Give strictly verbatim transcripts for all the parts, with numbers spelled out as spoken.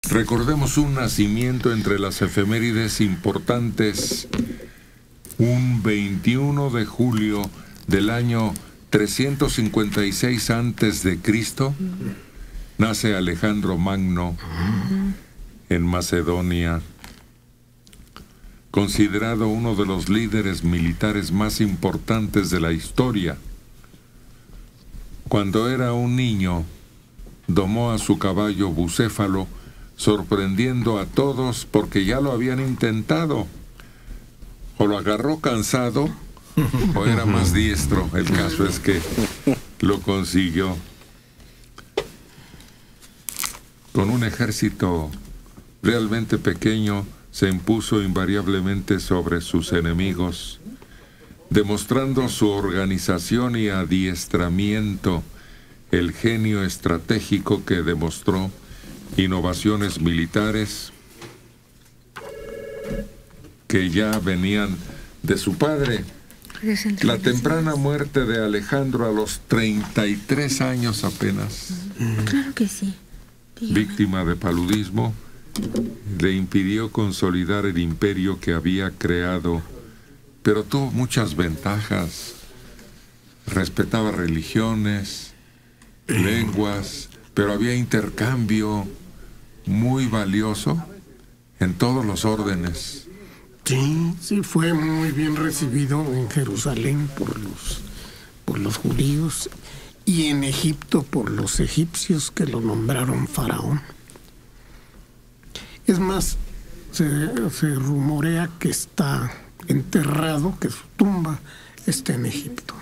Recordemos un nacimiento entre las efemérides importantes. Un veintiuno de julio del año trescientos cincuenta y seis antes de Cristo nace Alejandro Magno en Macedonia, considerado uno de los líderes militares más importantes de la historia. Cuando era un niño, domó a su caballo Bucéfalo, sorprendiendo a todos porque ya lo habían intentado. O lo agarró cansado, o era más diestro. El caso es que lo consiguió. Con un ejército realmente pequeño, se impuso invariablemente sobre sus enemigos, demostrando su organización y adiestramiento, el genio estratégico que demostró, innovaciones militares que ya venían de su padre. La temprana muerte de Alejandro a los treinta y tres años apenas, claro que sí, víctima de paludismo, le impidió consolidar el imperio que había creado, pero tuvo muchas ventajas. Respetaba religiones, lenguas, pero había intercambio muy valioso en todos los órdenes. Sí, sí, fue muy bien recibido en Jerusalén por los, por los judíos y en Egipto por los egipcios que lo nombraron faraón. Es más, se, se rumorea que está enterrado, que su tumba está en Egipto.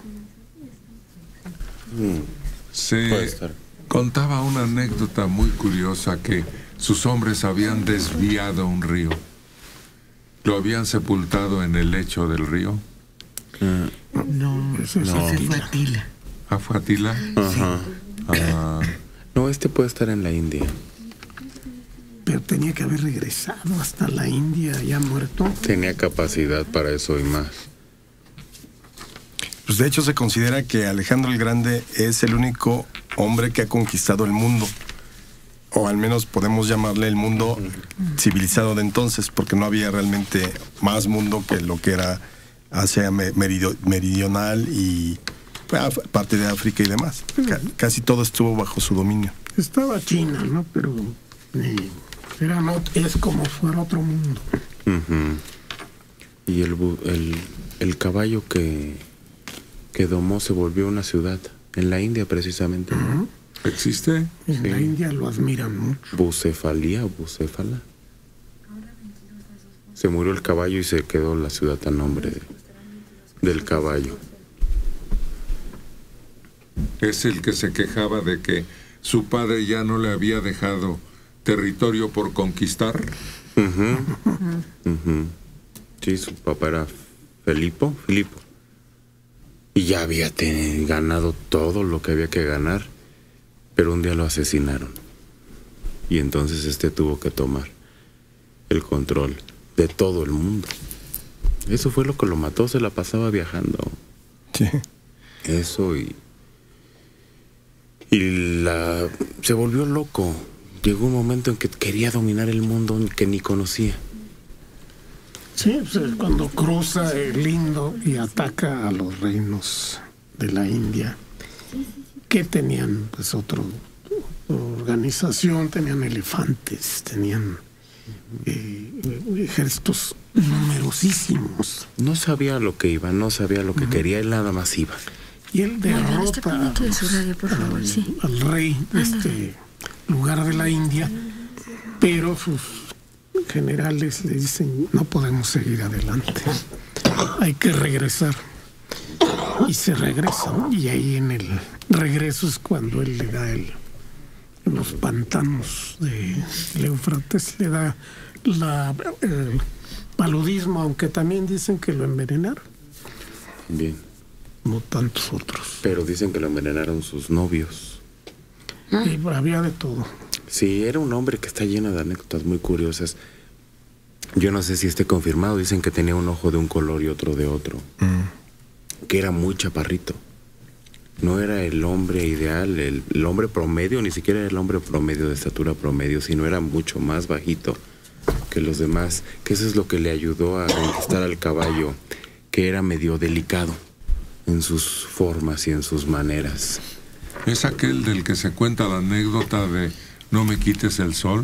Se contaba una anécdota muy curiosa que sus hombres habían desviado un río. ¿Lo habían sepultado en el lecho del río? Uh, no, ese no. fue Atila. ¿Ah, fue Atila? Ajá. Ah. No, este puede estar en la India. Pero tenía que haber regresado hasta la India, ya muerto. Tenía capacidad para eso y más. Pues de hecho se considera que Alejandro el Grande es el único hombre que ha conquistado el mundo. O al menos podemos llamarle el mundo civilizado de entonces, porque no había realmente más mundo que lo que era Asia meridio, meridional y parte de África y demás. C casi todo estuvo bajo su dominio. Estaba China, ¿no? Pero eh, era no, es como fuera otro mundo. Uh-huh. Y el, el, el caballo que, que domó se volvió una ciudad, en la India precisamente. Uh-huh. ¿Existe? En sí. La India lo admiran mucho. Bucefalía o Bucéfala. Se murió el caballo y se quedó la ciudad a nombre de, del caballo. Es el que se quejaba de que su padre ya no le había dejado territorio por conquistar. Uh-huh. Uh-huh. Sí, su papá era Filipo, Filipo. Y ya había tenido, ganado todo lo que había que ganar. Pero un día lo asesinaron. Y entonces este tuvo que tomar el control de todo el mundo. Eso fue lo que lo mató, se la pasaba viajando. Sí. Eso y... Y la... se volvió loco. Llegó un momento en que quería dominar el mundo que ni conocía. Sí, pues cuando cruza el Indo y ataca a los reinos de la India, que tenían pues otra organización, tenían elefantes, tenían eh, ejércitos numerosísimos. No sabía lo que iba, no sabía lo que uh-huh. quería, él nada más iba. Y él derrota bueno, de su radio, por favor, al, sí. al rey de este lugar de la India, pero sus generales le dicen, no podemos seguir adelante, hay que regresar. Y se regresa, ¿no? Y ahí en el regreso es cuando él le da el, en los pantanos de Éufrates, le da la, el paludismo, aunque también dicen que lo envenenaron. Bien. No tantos otros. Pero dicen que lo envenenaron sus novios. Y había de todo. Sí, era un hombre que está lleno de anécdotas muy curiosas. Yo no sé si esté confirmado, dicen que tenía un ojo de un color y otro de otro. Mm. Que era muy chaparrito. no era el hombre ideal, el, el hombre promedio, ni siquiera era el hombre promedio de estatura promedio, sino era mucho más bajito que los demás, que eso es lo que le ayudó a conquistar al caballo, que era medio delicado en sus formas y en sus maneras. ¿Es aquel del que se cuenta la anécdota de no me quites el sol?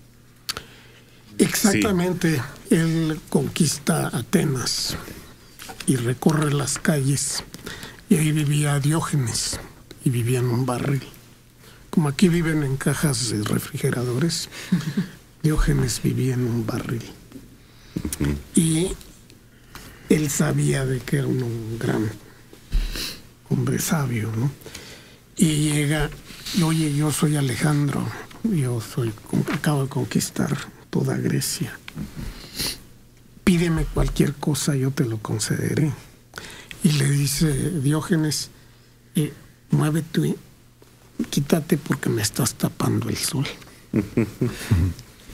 Exactamente. Sí. Él conquista Atenas y recorre las calles, y ahí vivía Diógenes, y vivía en un barril. Como aquí viven en cajas de refrigeradores, Diógenes vivía en un barril. Y él sabía de que era un gran hombre sabio, ¿no? Y llega, y, oye, yo soy Alejandro, yo soy, acabo de conquistar toda Grecia. Pídeme cualquier cosa, yo te lo concederé. Y le dice Diógenes, eh, muévete, quítate porque me estás tapando el sol.